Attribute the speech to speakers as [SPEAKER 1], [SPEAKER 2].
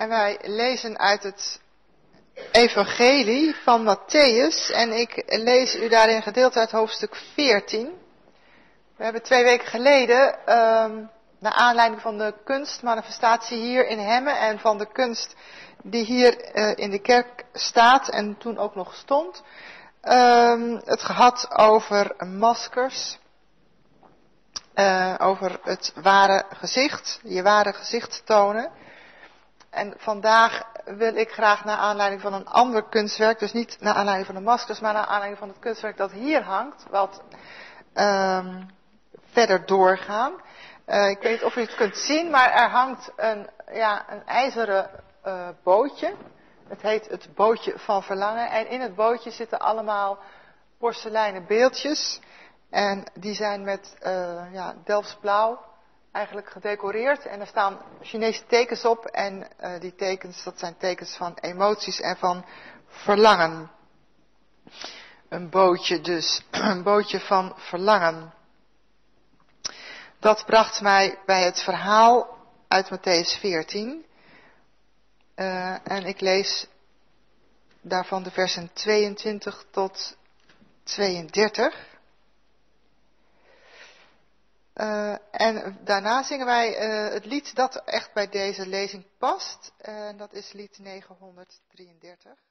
[SPEAKER 1] En wij lezen uit het Evangelie van Mattheüs en ik lees u daarin een gedeelte uit hoofdstuk 14. We hebben 2 weken geleden, naar aanleiding van de kunstmanifestatie hier in Hemmen en van de kunst die hier in de kerk staat en toen ook nog stond, het gehad over maskers, over het ware gezicht, je ware gezicht tonen. En vandaag wil ik graag naar aanleiding van een ander kunstwerk, dus niet naar aanleiding van de maskers, maar naar aanleiding van het kunstwerk dat hier hangt, wat verder doorgaan. Ik weet niet of u het kunt zien, maar er hangt een ijzeren bootje. Het heet het bootje van verlangen. En in het bootje zitten allemaal porseleinen beeldjes. En die zijn met Delfts blauw eigenlijk gedecoreerd. En er staan Chinese tekens op. En die tekens, dat zijn tekens van emoties en van verlangen. Een bootje dus. Een bootje van verlangen. Dat bracht mij bij het verhaal uit Mattheüs 14. En ik lees daarvan de versen 22 tot 32. En daarna zingen wij het lied dat echt bij deze lezing past. Dat is lied 933.